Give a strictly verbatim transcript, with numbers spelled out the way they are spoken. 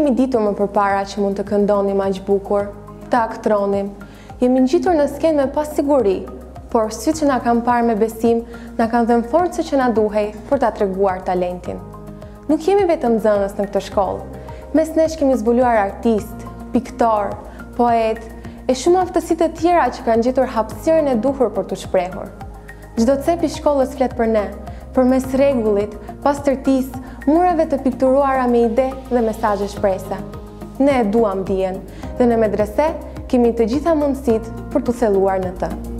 kemi ditur më përpara që mund të këndonim aq bukur, të aktronim, jemi ngjitur në skenë me pasiguri, por sytë që na kanë parë me besim, na kanë dhënë forcë që na duhej për ta treguar talentin. Nuk jemi vetëm nxënës në këtë shkollë. Mes nesh kemi zbuluar artist, piktor, poet e shumë aftësi të tjera që kanë gjetur hapësirën e duhur për të shprehur. Çdo cep i shkollës flet për ne, përmes rregullit, pastërtisë, mureve të pikturuara me ide dhe mesazhe shprese. Ne e duam dijen dhe në medrese kemi të gjitha mundësitë për të thelluar në të.